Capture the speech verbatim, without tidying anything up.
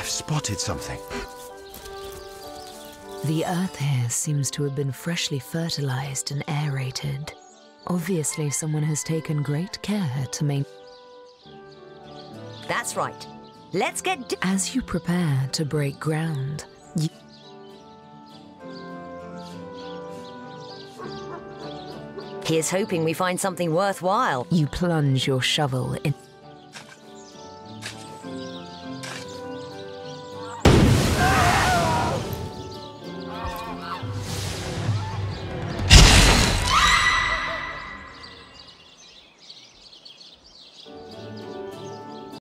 I've spotted something. The earth here seems to have been freshly fertilized and aerated. Obviously, someone has taken great care to maintain. That's right. Let's get... d- As you prepare to break ground, you... Here's hoping we find something worthwhile. You plunge your shovel in.